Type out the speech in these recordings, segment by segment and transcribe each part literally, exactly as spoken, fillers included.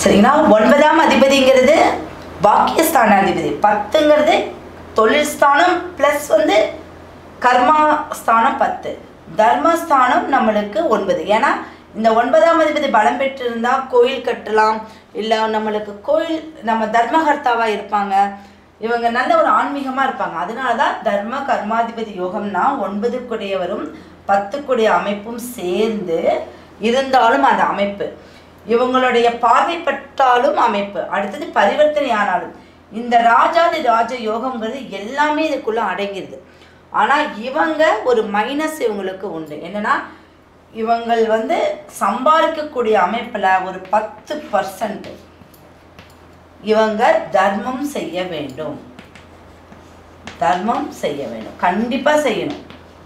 சரிங்களா? ஒன்பதாம் அதிபதிங்கிறது பாக்கியஸ்தானாதிபதி, பத்துங்கிறது தொழில் ஸ்தானம் ப்ளஸ் வந்து கர்மா ஸ்தானம் பத்து, தர்மஸ்தானம் நம்மளுக்கு ஒன்பது. ஏன்னா இந்த ஒன்பதாம் அதிபதி பலம் பெற்றிருந்தால் கோயில் கட்டலாம், இல்லை நம்மளுக்கு கோயில் நம்ம தர்மகர்த்தாவாக இருப்பாங்க, இவங்க நல்ல ஒரு ஆன்மீகமாக இருப்பாங்க. அதனால தான் தர்ம கர்மாதிபதி யோகம்னா ஒன்பதுக்குடையவரும் பத்துக்குடைய அமைப்பும் சேர்ந்து இருந்தாலும் அந்த அமைப்பு, இவங்களுடைய பார்வைப்பட்டாலும் அமைப்பு, அடுத்தது பரிவர்த்தனை ஆனாலும் இந்த ராஜாதி ராஜ யோகம்ங்கிறது எல்லாமே இதுக்குள்ளே அடங்கிடுது. ஆனால் இவங்க ஒரு மைனஸ் இவங்களுக்கு உண்டு. என்னன்னா இவங்கள் வந்து சம்பாதிக்கக்கூடிய அமைப்பில் ஒரு பத்து பர்சன்ட் இவங்க தர்மம் செய்ய வேண்டும். தர்மம் செய்ய வேண்டும், கண்டிப்பாக செய்யணும்.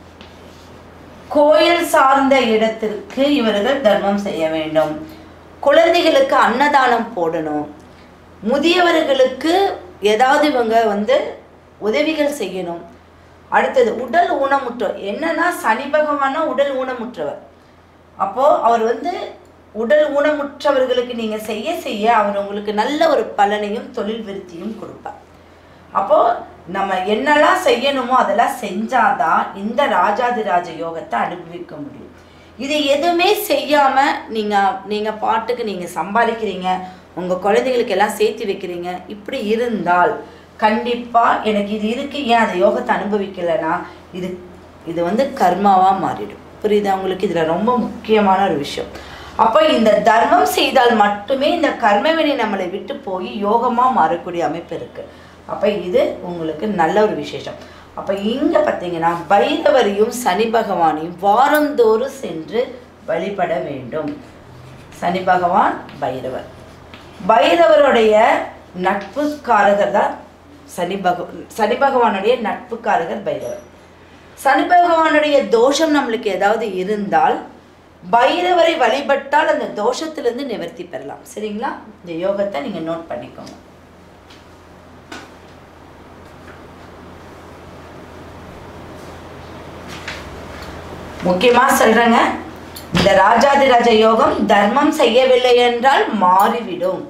கோயில் சார்ந்த இடத்திற்கு இவர்கள் தர்மம் செய்ய வேண்டும். குழந்தைகளுக்கு அன்னதானம் போடணும். முதியவர்களுக்கு ஏதாவது இவங்க வந்து உதவிகள் செய்யணும். அடுத்தது உடல் ஊனமுற்றவர். என்னன்னா சனி பகவானா உடல் ஊனமுற்றவர். அப்போது அவர் வந்து உடல் ஊனமுற்றவர்களுக்கு நீங்கள் செய்ய செய்ய அவர் உங்களுக்கு நல்ல ஒரு பலனையும் தொழில் விருத்தியும் கொடுப்பார். அப்போது நம்ம என்னெல்லாம் செய்யணுமோ அதெல்லாம் செஞ்சாதான் இந்த ராஜாதிராஜ யோகத்தை அனுபவிக்க முடியும். இது எதுவுமே செய்யாமல் நீங்கள் நீங்கள் பாட்டுக்கு நீங்கள் சம்பாதிக்கிறீங்க, உங்கள் குழந்தைகளுக்கு எல்லாம் சேர்த்து வைக்கிறீங்க, இப்படி இருந்தால் கண்டிப்பாக எனக்கு இது இருக்குது, ஏன் அந்த யோகத்தை அனுபவிக்கலைன்னா இது இது வந்து கர்மாவாக மாறிடும். புரியுதா உங்களுக்கு? இதில் ரொம்ப முக்கியமான ஒரு விஷயம். அப்போ இந்த தர்மம் செய்தால் மட்டுமே இந்த கர்மவினை நம்மளை விட்டு போய் யோகமாக மாறக்கூடிய அமைப்பு இருக்குது. அப்போ இது உங்களுக்கு நல்ல ஒரு விசேஷம். அப்போ இங்கே பார்த்தீங்கன்னா பைரவரையும் சனி பகவானையும் வாரந்தோறும் சென்று வழிபட வேண்டும். சனி பகவான் பைரவர், பைரவருடைய நட்புக்காரகர் தான் சனி பகவான். சனி பகவானுடைய நட்புக்காரகர் பைரவர். சனி பகவானுடைய தோஷம் நம்மளுக்கு ஏதாவது இருந்தால் பைரவரை வழிபட்டால் அந்த தோஷத்திலிருந்து நிவர்த்தி பெறலாம். சரிங்களா? இந்த யோகத்தை நீங்கள் நோட் பண்ணிக்கோங்க. முக்கியமாக சொல்கிறேங்க, இந்த ராஜாதிராஜ யோகம் தர்மம் செய்யவில்லை என்றால் மாறிவிடும்.